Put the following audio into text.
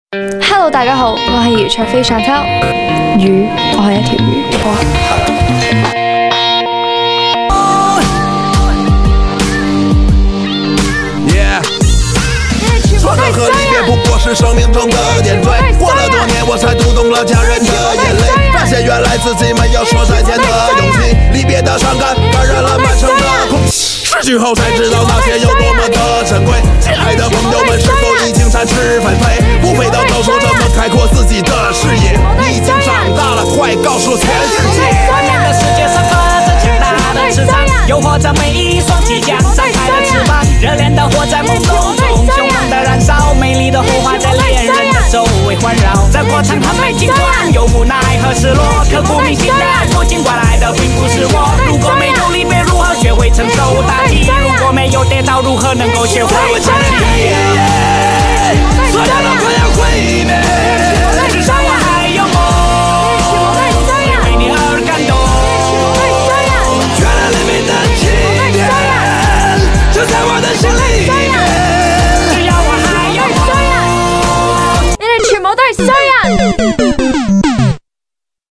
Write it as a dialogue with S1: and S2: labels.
S1: Hello， 大家好，我係姚焯菲 Chantel。魚，我係一條魚。
S2: 做的和离别不过是生命中的点缀，过了多年我才读懂了家人的眼泪，发现原来自己没有说再见的勇气，离别的伤感感染了满城的空气，失去后才知道那些有多么的珍贵，亲爱的朋友们是否已经展翅纷飞，不飞到高处怎么开阔自己的视野，你已经长大了，快告诉全世界，
S3: 外面的世界散发着强大的磁场，诱惑着每一双即将展开的翅膀，热烈的火在梦中中凶猛的燃烧，美丽的火花在恋人的周围环绕，这过程很美尽管有无奈和失落，刻骨铭心的不尽管来的并不是我，如果没有离别如何学会承受打击，如果没有跌倒如何能够学会站起，
S2: 所有都快要毁灭，
S3: 至少我还有梦，为你而感动，
S2: 原来黎明的起点就在我的心里面，
S3: 只要我还有梦，
S1: 你哋全部都係衰人！